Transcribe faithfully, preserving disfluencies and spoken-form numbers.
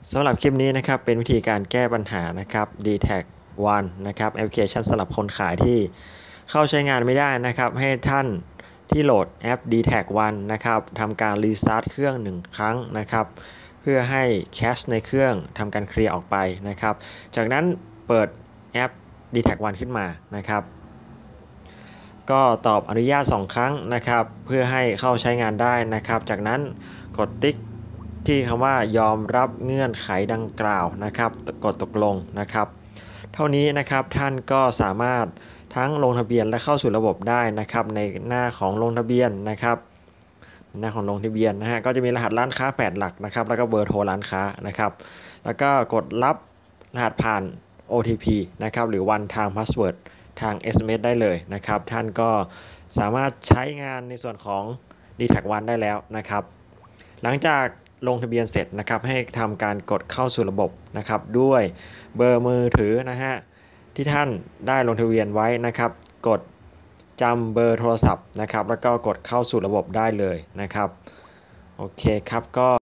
สำหรับคลิปนี้นะครับเป็นวิธีการแก้ปัญหานะครับ ดี แท็ก วัน นะครับแอปพลิเคชันสำหรับคนขายที่เข้าใช้งานไม่ได้นะครับให้ท่านที่โหลดแอป ดี แท็ก วัน นะครับทำการรีสตาร์ทเครื่องหนึ่งครั้งนะครับเพื่อให้แคชในเครื่องทำการเคลียร์ออกไปนะครับจากนั้นเปิดแอป ดี แท็ก วัน ขึ้นมานะครับก็ตอบอนุญาตสองครั้งนะครับเพื่อให้เข้าใช้งานได้นะครับจากนั้นกดติ๊กที่คำว่ายอมรับเงื่อนไขดังกล่าวนะครับกดตกลงนะครับเท่านี้นะครับท่านก็สามารถทั้งลงทะเบียนและเข้าสู่ระบบได้นะครับในหน้าของลงทะเบียนนะครับหน้าของลงทะเบียนนะฮะก็จะมีรหัสร้านค้าแปดหลักนะครับแล้วก็เบอร์โทรร้านค้านะครับแล้วก็กดรับรหัสผ่าน โอ ที พี นะครับหรือ one time password ทาง เอส เอ็ม เอส ได้เลยนะครับท่านก็สามารถใช้งานในส่วนของ ดี แท็ก วัน ได้แล้วนะครับหลังจากลงทะเบียนเสร็จนะครับให้ทำการกดเข้าสู่ระบบนะครับด้วยเบอร์มือถือนะฮะที่ท่านได้ลงทะเบียนไว้นะครับกดจำเบอร์โทรศัพท์นะครับแล้วก็กดเข้าสู่ระบบได้เลยนะครับโอเคครับก็